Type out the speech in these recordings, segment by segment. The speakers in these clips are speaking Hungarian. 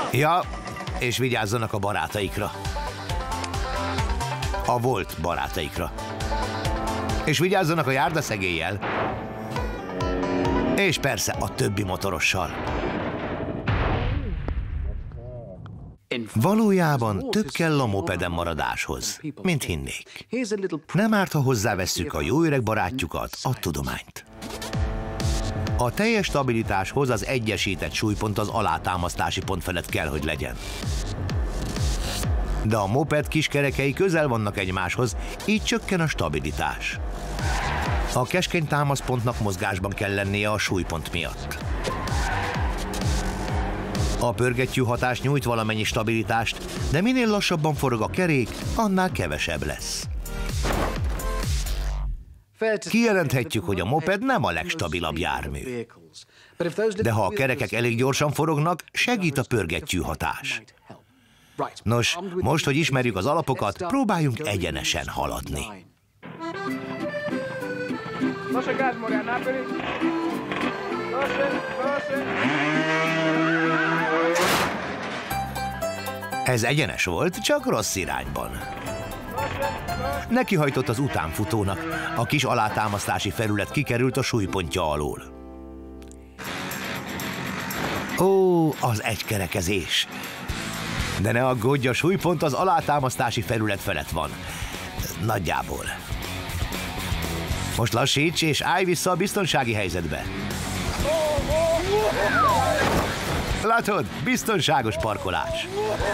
Ja, és vigyázzanak a barátaikra. A volt barátaikra. És vigyázzanak a járdaszegéllyel. És persze a többi motorossal. Valójában több kell a mopeden maradáshoz, mint hinnék. Nem árt, ha hozzávesszük a jó öreg barátjukat, a tudományt. A teljes stabilitáshoz az egyesített súlypont az alátámasztási pont felett kell, hogy legyen. De a moped kiskerekei közel vannak egymáshoz, így csökken a stabilitás. A keskeny támaszpontnak mozgásban kell lennie a súlypont miatt. A pörgettyű hatás nyújt valamennyi stabilitást, de minél lassabban forog a kerék, annál kevesebb lesz. Kijelenthetjük, hogy a moped nem a legstabilabb jármű. De ha a kerekek elég gyorsan forognak, segít a pörgettyű hatás. Nos, most, hogy ismerjük az alapokat, próbáljunk egyenesen haladni. Ez egyenes volt, csak rossz irányban. Nekihajtott az utánfutónak, a kis alátámasztási felület kikerült a súlypontja alól. Ó, az egykerekezés! De ne aggódj, a súlypont az alátámasztási felület felett van. Nagyjából. Most lassíts, és állj vissza a biztonsági helyzetbe. Látod? Biztonságos parkolás.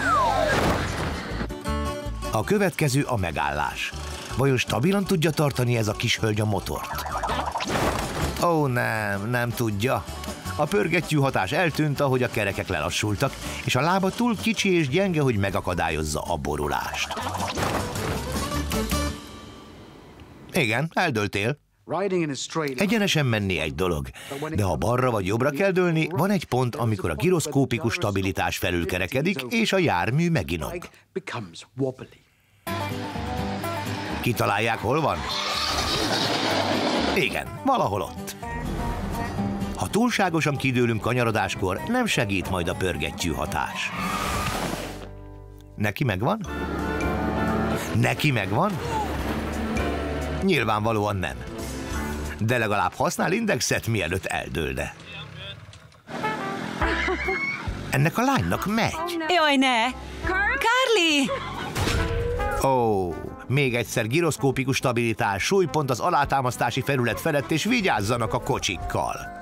A következő a megállás. Vajon stabilan tudja tartani ez a kis hölgy a motort? Ó, nem tudja. A pörgettyű hatás eltűnt, ahogy a kerekek lelassultak, és a lába túl kicsi és gyenge, hogy megakadályozza a borulást. Igen, eldőltél. Egyenesen menni egy dolog, de ha balra vagy jobbra kell dőlni, van egy pont, amikor a giroszkópikus stabilitás felülkerekedik, és a jármű meginog. Kitalálják, hol van? Igen, valahol ott. Ha túlságosan kidőlünk kanyarodáskor, nem segít majd a pörgettyű hatás. Neki megvan? Neki megvan? Nyilvánvalóan nem. De legalább használ indexet, mielőtt eldőlne. Ennek a lánynak megy. Jaj, ne! Carly! Ó, még egyszer giroszkópikus stabilitás, súlypont az alátámasztási felület felett, és vigyázzanak a kocsikkal.